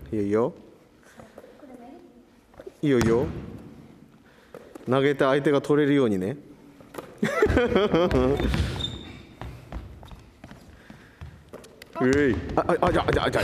いいよいいよいいよ。投げて相手が取れるようにね。うい、じゃ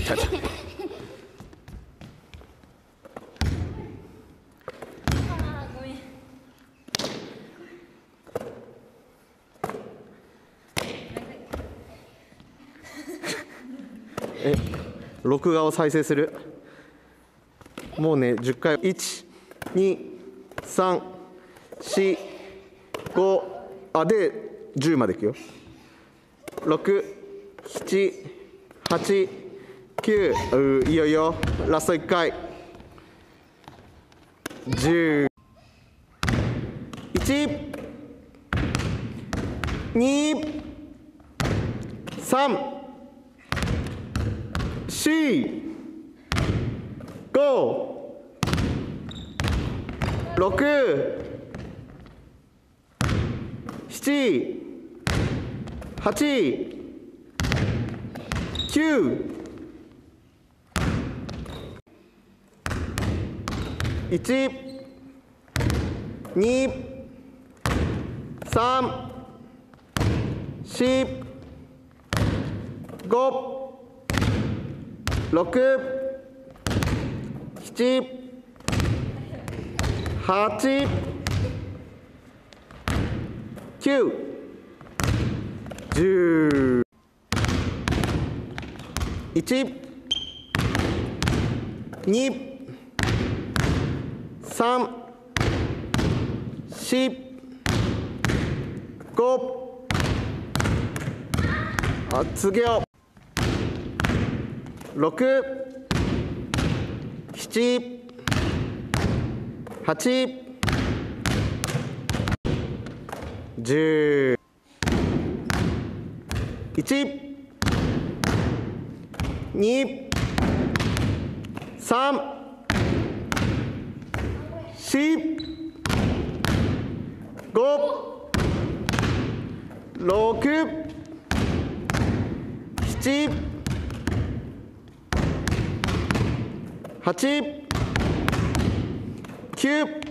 録画を再生する。もうね、10回。1、2、3、4、5、で、10までいくよ。6、7、8、9、いいよいいよ。ラスト1回。10、1、2、3、4、5、6、7、8、9、1、2、3、4、5、6、7、8、9、10、1、2、3、4、5、次を6、7、8、10、1、2、3、4、5、6、7、8、9、